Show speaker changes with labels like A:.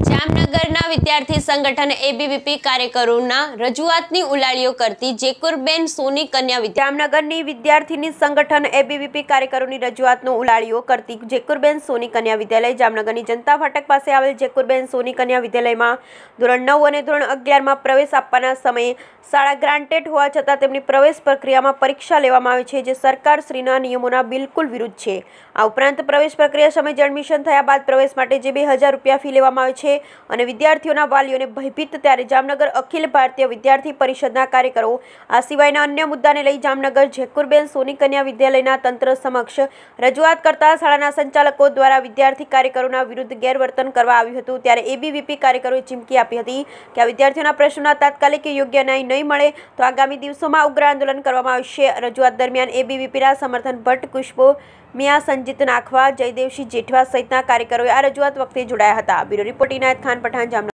A: જામનગરના વિદ્યાર્થી સંગઠન એબીવીપી કાર્યકરોના રજૂઆતની ઉલાળીઓ કરતી જેકુરબેન સોની કન્યા જામનગરની વિદ્યાર્થીની સંગઠન એબીવીપી કાર્યકરોની રજૂઆતનો ઉલાળીઓ કરતી જેકુરબેન સોની કન્યા વિદ્યાલય જામનગરની જનતા ફાટક પાસે આવેલ જેકુરબેન સોની કન્યા વિદ્યાલયમાં ધોરણ 9 અને ધોરણ 11માં પ્રવેશ આપવાના સમયે શાળા ગ્રાન્ટેડ હોવા છતાં તેમની પ્રવેશ પ્રક્રિયામાં પરીક્ષા લેવામાં આવે છે, જે સરકારશ્રીના નિયમોના બિલકુલ વિરુદ્ધ છે। આ ઉપરાંત પ્રવેશ પ્રક્રિયા સમયે એડમિશન થયા બાદ પ્રવેશ માટે જે 2000 રૂપિયા ફી લેવામાં આવે છે અને વિદ્યાર્થીઓના વાલીઓને ભયભીત। ત્યારે જામનગર અખિલ ભારતીય વિદ્યાર્થી પરિષદના કાર્યકરો આ સિવાયના અન્ય મુદ્દાને લઈ જામનગર જેકુરબેન સોની કન્યા વિદ્યાલયના તંત્ર સમક્ષ રજૂઆત કરતા શાળાના સંચાલકો દ્વારા વિદ્યાર્થી કાર્યકરોના વિરુદ્ધ ગેરવર્તન કરવા આવ્યું હતું। ત્યારે એબીવીપી કાર્યકરોએ ચીમકી આપી હતી કે આ વિદ્યાર્થીઓના પ્રશ્નોના તાત્કાલિક યોગ્ય ન્યાય નહીં મળે તો આગામી દિવસોમાં ઉગ્ર આંદોલન કરવામાં આવશે। રજૂઆત દરમિયાન એબીવીપીના સમર્થન ભટ્ટ, ખુશ્બુ મિયા, સંજીત નાખવા, જયદેવસિંહ જેઠવા સહિતના કાર્યકરોએ આ રજૂઆત વખતે જોડાયા હતા। Bureau report Inayat Khan, Pathan, Jamnagar.